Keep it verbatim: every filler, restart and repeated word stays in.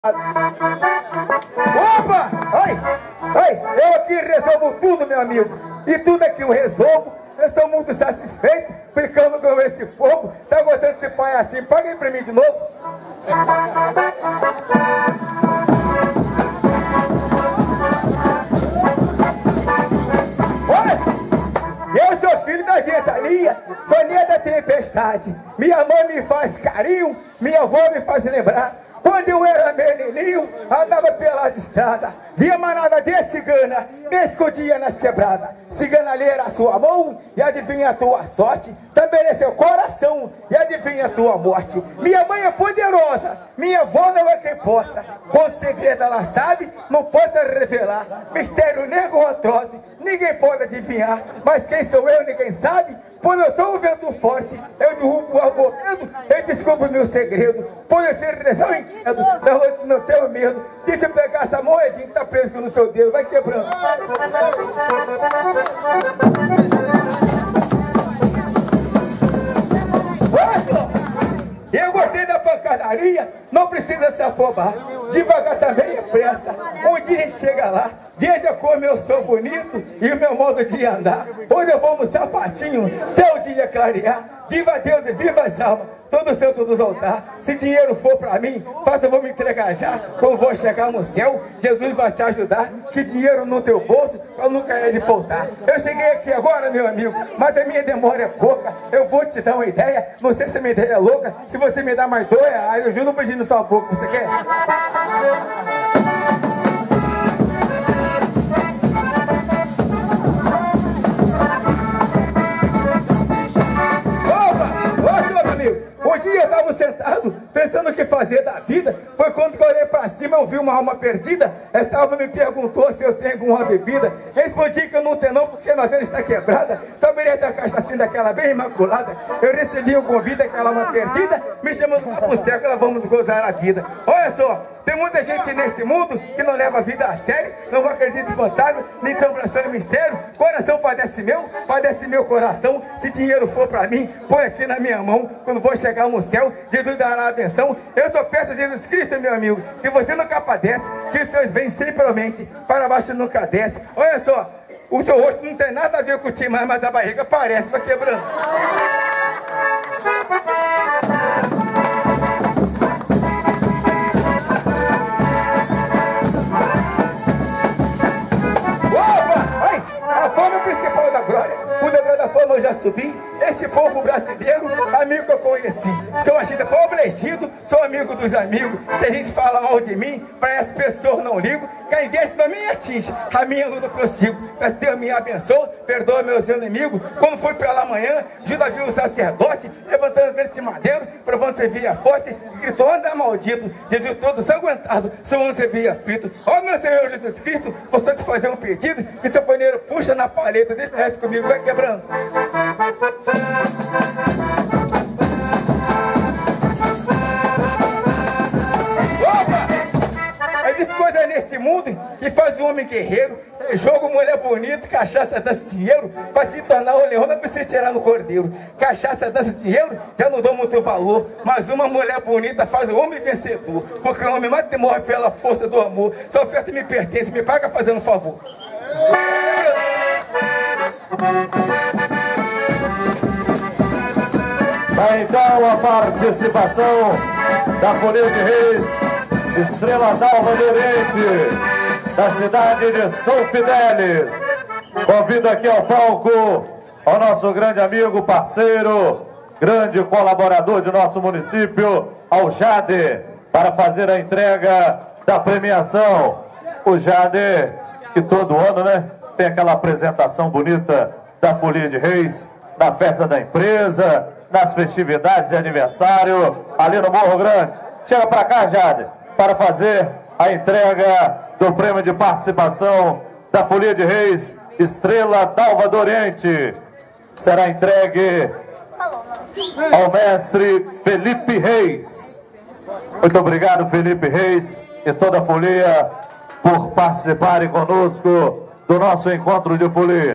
Opa! Ai! Ai! Eu aqui resolvo tudo, meu amigo. E tudo aqui eu resolvo. Eu estou muito satisfeito, brincando com esse povo. Tá gostando desse pai assim? Paga aí pra mim de novo. Olha! Eu sou filho da ventania, sou linha da tempestade. Minha mãe me faz carinho, minha avó me faz lembrar. Quando eu era menininho, andava pela estrada, via manada de cigana, me escondia nas quebradas. Cigana ler a sua mão e adivinha a tua sorte, também é seu coração e adivinha a tua morte. Minha mãe é poderosa, minha avó não é quem possa, com segredo ela sabe, não posso revelar. Mistério negro atroz, ninguém pode adivinhar, mas quem sou eu ninguém sabe, pois eu sou o vento forte, eu derrubo o arvoredo, eu descubro meu segredo, pois eu ser direção em quedo, não tenho medo. Deixa eu pegar essa moedinha que tá preso no seu dedo, vai quebrando. Eu gostei da pancadaria, não precisa se afobar. Devagar também é pressa, um dia a gente chega lá. Veja como eu sou bonito e o meu modo de andar. Hoje eu vou no sapatinho, até o dia clarear. Viva Deus e viva as almas, todo santo dos altares. Se dinheiro for pra mim, faça, eu vou me entregar já. Quando vou chegar no céu, Jesus vai te ajudar. Que dinheiro no teu bolso, pra nunca é de faltar. Eu cheguei aqui agora, meu amigo, mas a minha demora é pouca. Eu vou te dar uma ideia, não sei se a minha ideia é louca. Se você me dá mais dois reais, eu juro um beijinho só um pouco. Você quer? Um dia eu estava sentado, pensando o que fazer da vida. Foi quando eu olhei para cima, eu vi uma alma perdida. Essa alma me perguntou se eu tenho alguma bebida. Respondi que eu não tenho não, porque a vela está quebrada. Saberia da cachaça daquela bem imaculada. Eu recebi um convite daquela alma perdida, me chamando lá pro céu, que nós vamos gozar a vida. Olha só, tem muita gente nesse mundo que não leva a vida a sério, não acredita em fantasma, nem assombração e mistério. Coração padece meu, padece meu coração. Se dinheiro for pra mim, põe aqui na minha mão. Quando vou chegar no céu, Jesus dará a benção. Eu só peço a Jesus Cristo, meu amigo, que você nunca padece, que os seus bens sempre aumente, para baixo nunca desce. Olha só, o seu rosto não tem nada a ver com o time, mas a barriga parece, vai quebrando. Eu já subi, este povo brasileiro, amigo que eu conheci. Sou agita pobrecido, sou amigo dos amigos. Se a gente fala mal de mim, para as pessoas não ligo, que a inveja da minha atinge, a minha luta prossigo. Mas Deus me abençoe, perdoa meus inimigos. Quando fui pela manhã, Judas viu o sacerdote, levantando grande de madeiro, provando se via forte, gritou, anda maldito, Jesus todo sanguentado, seu se via frito. Ó meu Senhor Jesus Cristo, vou só te fazer um pedido, que seu paneiro puxa na paleta, deixa o resto comigo, vai quebrando. Opa! Existe coisa nesse mundo que faz o homem guerreiro. É jogo, mulher bonita, cachaça, dança, dinheiro. Pra se tornar o leão, não precisa tirar no cordeiro. Cachaça, dança, dinheiro, já não dou muito valor. Mas uma mulher bonita faz o homem vencedor. Porque o homem mais morre pela força do amor. Sua oferta me pertence, me paga fazendo um favor. Então a participação da Folia de Reis, Estrela d'Alva do Oriente, da cidade de São Fidélis. Convido aqui ao palco ao nosso grande amigo, parceiro, grande colaborador de nosso município, ao Jade, para fazer a entrega da premiação. O Jade, que todo ano, né, tem aquela apresentação bonita da Folia de Reis, na festa da empresa, nas festividades de aniversário, ali no Morro Grande. Chega para cá, Jade, para fazer a entrega do prêmio de participação da Folia de Reis, Estrela d'Alva do Oriente. Será entregue ao mestre Felipe Reis. Muito obrigado, Felipe Reis e toda a folia, por participarem conosco do nosso encontro de folia.